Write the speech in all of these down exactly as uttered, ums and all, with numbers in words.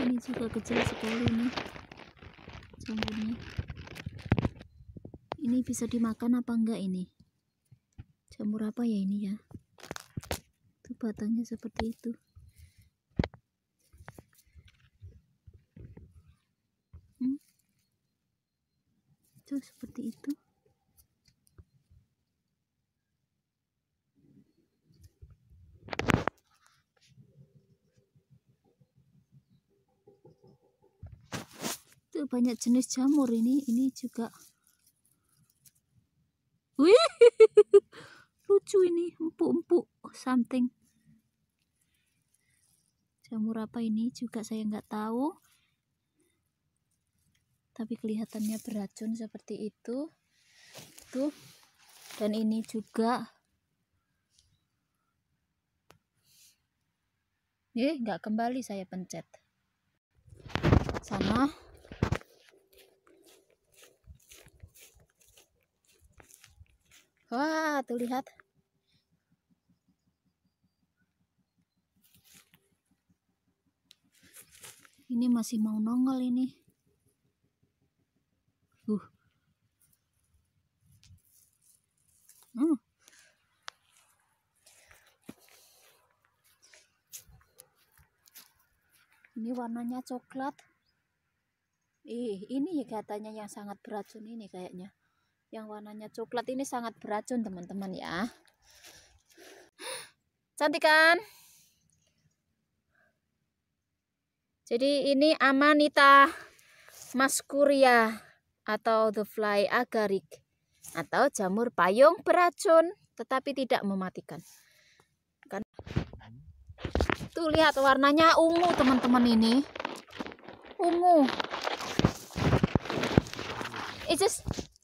Ini juga kecil sekali nih jamurnya. Ini bisa dimakan apa enggak ini? Jamur apa ya ini ya? Itu batangnya seperti itu. Hmm? Itu seperti itu. Itu banyak jenis jamur ini. Ini juga. Wih, lucu ini, empuk-empuk something. Jamur apa ini juga saya nggak tahu. Tapi kelihatannya beracun seperti itu. Tuh. Dan ini juga. Eh, nggak kembali saya pencet. Sana. Wah, tuh lihat. Ini masih mau nongol ini. Uh. Hmm. Ini warnanya coklat. Ih, ini katanya yang sangat beracun ini kayaknya. Yang warnanya coklat ini sangat beracun teman-teman ya. Cantik kan? Jadi ini Amanita muscaria atau the fly agaric atau jamur payung beracun tetapi tidak mematikan. Kan? Tuh lihat warnanya ungu teman-teman ini. Ungu. It's just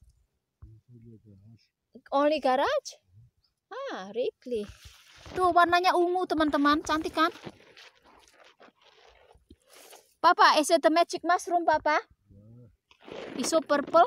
only garage? Ah, really? Tuh warnanya ungu teman-teman, cantik kan? Papa, is it the magic mushroom, Papa? It's so purple.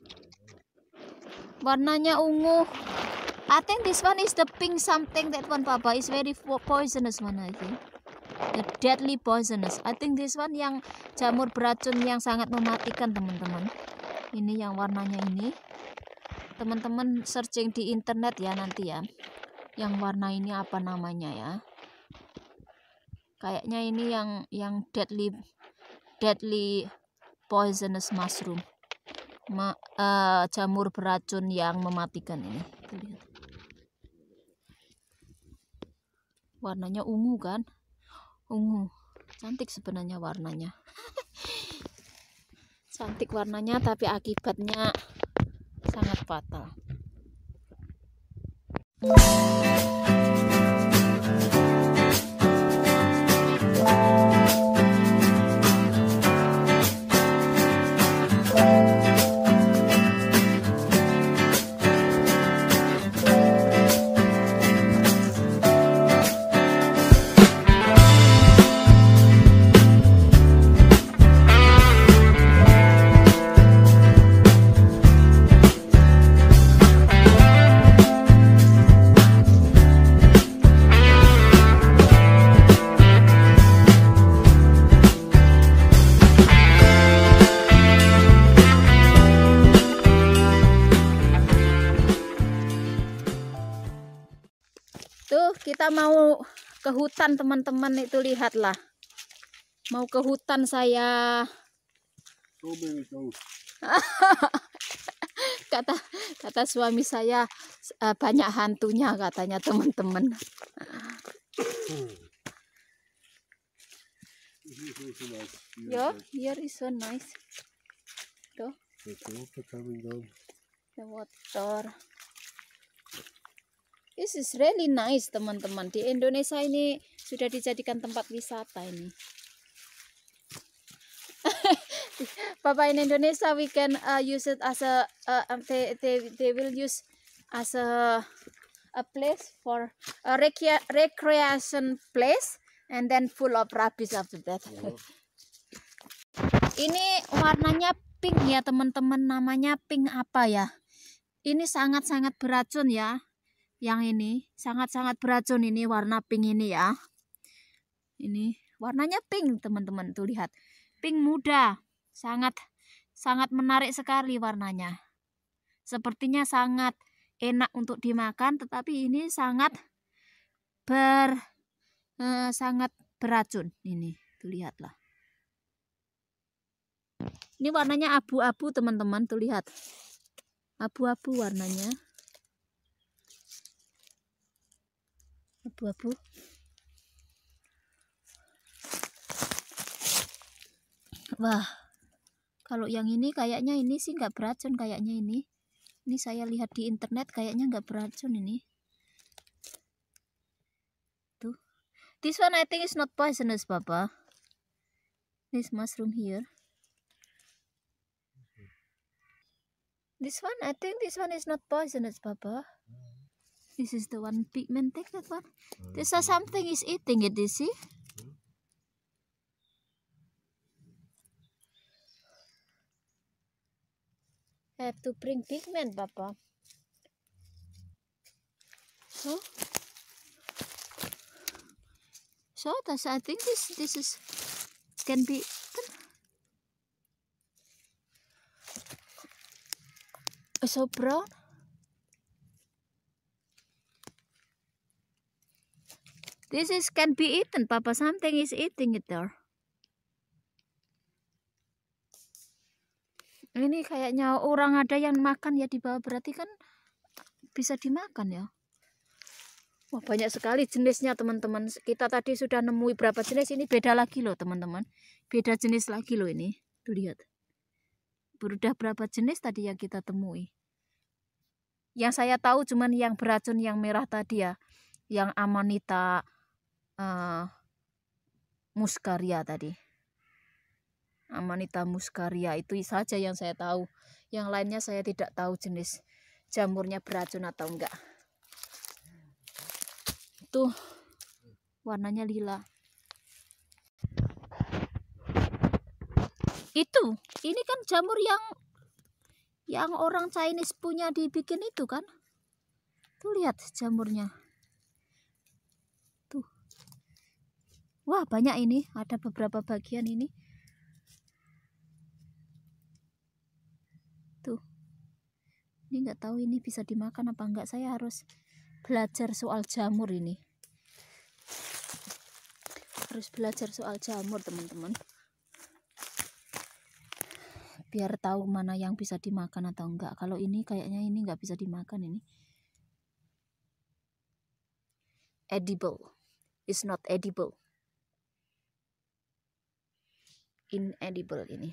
Warnanya ungu. I think this one is the pink something. That one, Papa, is very poisonous one, I think. The deadly poisonous. I think this one yang jamur beracun yang sangat mematikan teman-teman. Ini yang warnanya ini. Teman-teman searching di internet ya nanti ya. Yang warna ini apa namanya ya? Kayaknya ini yang yang deadly deadly poisonous mushroom. Ma, uh, jamur beracun yang mematikan ini. Lihat. Warnanya ungu kan? Ungu. Cantik sebenarnya warnanya. Cantik warnanya tapi akibatnya sangat fatal. Tuh kita mau ke hutan teman-teman, itu lihatlah. Mau ke hutan saya. kata kata suami saya uh, banyak hantunya katanya teman-teman. Yo, here is so nice. Tuh. The water. This is really nice teman-teman. Di Indonesia ini sudah dijadikan tempat wisata ini. Papa, in Indonesia we can uh, use it as a uh, they, they they will use as a a place for a recre recreation place and then full of rubbish after that. Oh. Ini warnanya pink ya teman-teman, namanya pink apa ya? Ini sangat-sangat beracun ya. Yang ini sangat-sangat beracun ini warna pink ini ya. Ini Warnanya pink teman-teman, tuh lihat. Pink muda, sangat sangat menarik sekali warnanya. Sepertinya sangat enak untuk dimakan, tetapi ini sangat ber eh, sangat beracun ini. Tuh lihatlah. Ini warnanya abu-abu teman-teman, tuh lihat. Abu-abu warnanya. Abu-abu. Wah, kalau yang ini kayaknya ini sih nggak beracun kayaknya ini. Ini saya lihat di internet kayaknya nggak beracun ini. Tuh. This one I think is not poisonous, Papa. This mushroom here. This one, I think this one is not poisonous, Papa. This is the one pigment, take that one. This is something is eating it, you see? I have to bring pigment, Papa. So, so that's, I think this this is can be eaten. So brown. This is can be eaten, Papa. Something is eating it there. Ini kayaknya orang ada yang makan ya di bawah, berarti kan bisa dimakan ya. Wah, banyak sekali jenisnya teman-teman. Kita tadi sudah nemui berapa jenis, ini beda lagi loh teman-teman. Beda jenis lagi loh ini. Tuh lihat. Sudah berapa jenis tadi yang kita temui. Yang saya tahu cuman yang beracun yang merah tadi ya. Yang Amanita uh, muscaria tadi. Amanita muscaria itu saja yang saya tahu. Yang lainnya saya tidak tahu jenis jamurnya beracun atau enggak. Tuh warnanya lila. Itu, ini kan jamur yang yang orang Chinese punya dibikin itu kan. Tuh lihat jamurnya. Tuh. Wah, banyak ini, ada beberapa bagian ini. Tuh. Ini nggak tahu ini bisa dimakan apa enggak. Saya harus belajar soal jamur ini. Harus belajar soal jamur, teman-teman. Biar tahu mana yang bisa dimakan atau enggak. Kalau ini kayaknya ini nggak bisa dimakan ini. Edible. It's not edible. Inedible ini.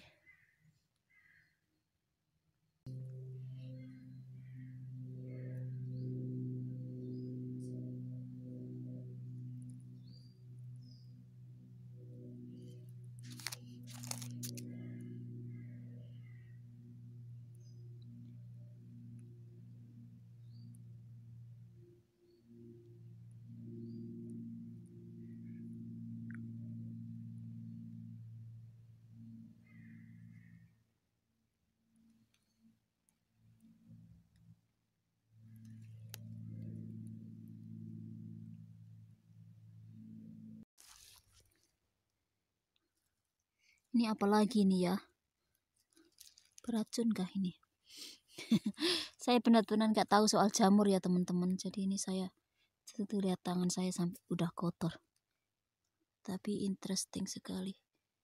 Ini apalagi nih ya? Beracun kah ini? Saya benar-benar nggak tahu soal jamur ya teman-teman. Jadi ini saya tuh lihat tangan saya sampai udah kotor. Tapi interesting sekali.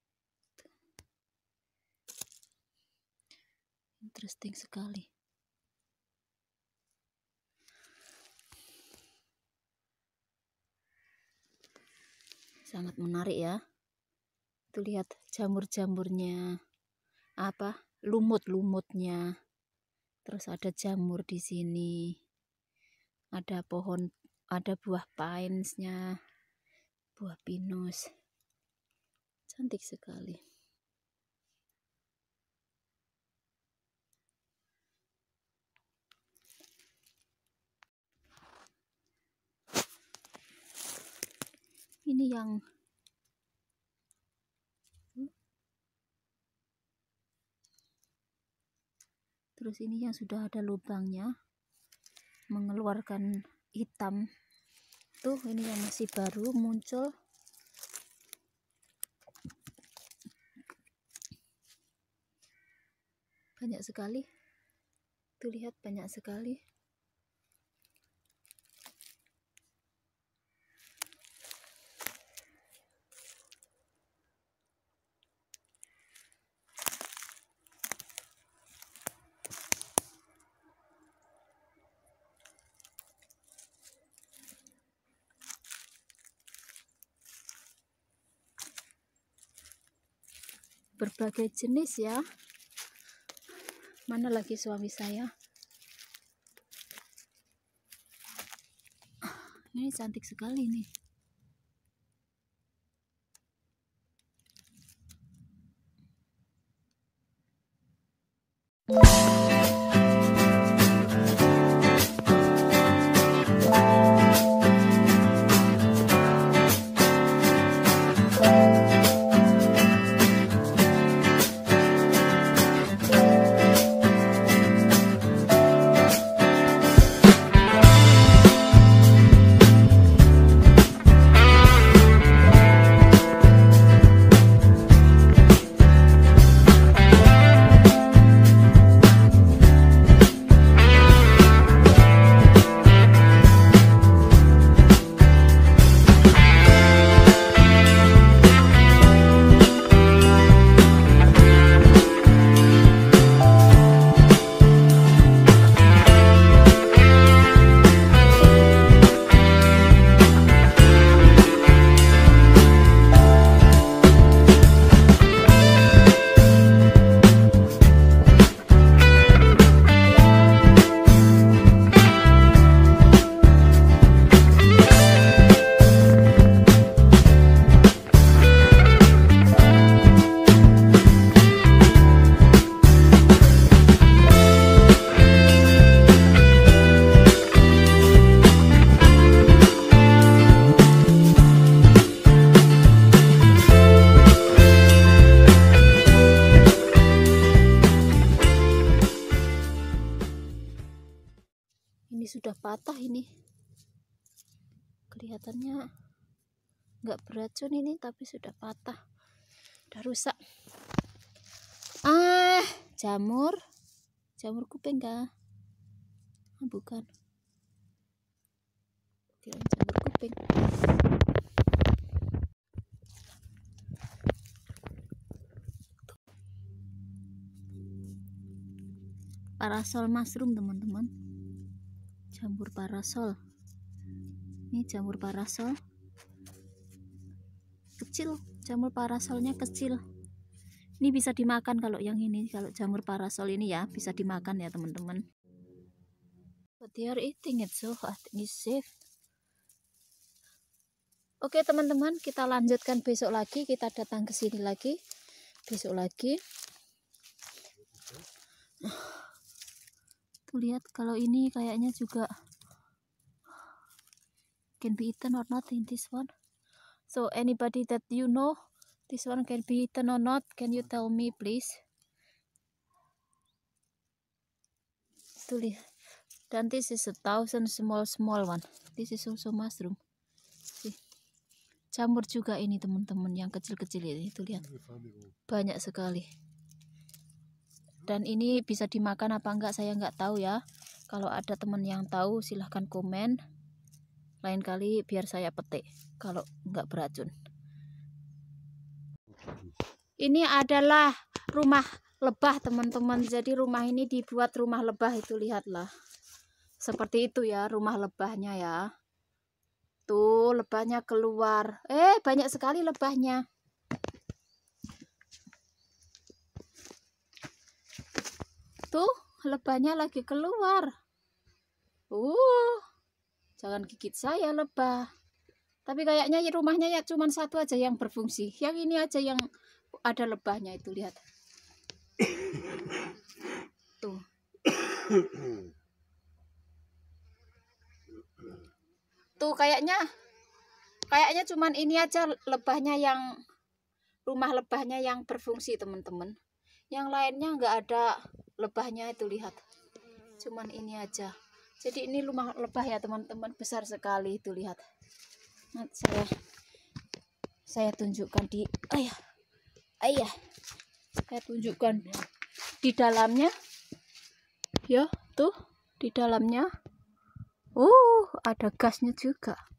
Interesting sekali. Sangat menarik ya. Tuh lihat jamur-jamurnya. Apa? Lumut-lumutnya. Terus ada jamur di sini. Ada pohon, ada buah pines-nya. Buah pinus. Cantik sekali. Ini yang terus ini yang sudah ada lubangnya, mengeluarkan hitam. Tuh ini yang masih baru muncul. banyak sekali. Tuh lihat, banyak sekali. Berbagai jenis ya. Mana lagi suami saya? Ini cantik sekali nih. Ini sudah patah ini. Kelihatannya nggak beracun ini, tapi sudah patah. Udah rusak. Ah, jamur. Jamur kuping kah? Ah, bukan. Kirain jamur kuping. Parasol mushroom, teman-teman. Jamur parasol. Ini jamur parasol. Kecil, jamur parasolnya kecil. Ini bisa dimakan kalau yang ini, kalau jamur parasol ini ya, bisa dimakan ya, teman-teman. But they are eating it, so I think it's safe. Oke, teman-teman, kita lanjutkan besok lagi. Kita datang ke sini lagi. Besok lagi. Tuh lihat, kalau ini kayaknya juga can be eaten or not in this one. So anybody that you know this one can be eaten or not, can you tell me please? Tuh lihat. Dan this is a thousand small small one. This is also mushroom. See. Jamur juga ini, teman-teman, yang kecil-kecil ini. Tuh lihat. Banyak sekali. Dan ini bisa dimakan apa enggak saya nggak tahu ya. Kalau ada teman yang tahu silahkan komen. Lain kali biar saya petik kalau nggak beracun. Ini adalah rumah lebah, teman-teman. Jadi rumah ini dibuat rumah lebah, itu lihatlah. Seperti itu ya rumah lebahnya ya. Tuh lebahnya keluar. Eh banyak sekali lebahnya. Tuh lebahnya lagi keluar. Uh, jangan gigit saya lebah. Tapi kayaknya rumahnya ya cuma satu aja yang berfungsi. Yang ini aja yang ada lebahnya, itu lihat. Tuh. Tuh kayaknya kayaknya cuman ini aja lebahnya yang rumah lebahnya yang berfungsi, teman-teman. Yang lainnya nggak ada lebahnya, itu lihat. Cuman ini aja. Jadi ini rumah lebah ya, teman-teman, besar sekali, itu lihat. Nah, saya saya tunjukkan di ayah ayah saya tunjukkan di di dalamnya. Ya, tuh di dalamnya. Uh, ada gasnya juga.